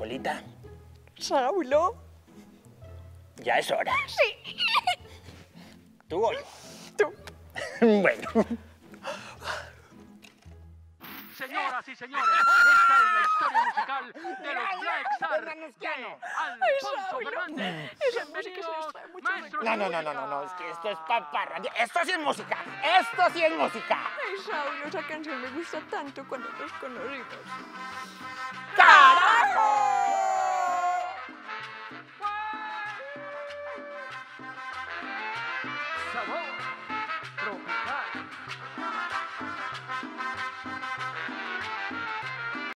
abuelita. Saulo. Ya es hora. Sí. ¿Tú o yo? Tú. Bueno. Señoras y señores, esta es la historia musical de los Black Star de Alfonso Fernández. Esa música se nos trae mucho Maestro No, es que esto es paparra. Esto sí es música. Esto sí es música. Ay, Saulo, esa canción me gusta tanto cuando nos conocimos. ¡Carajo!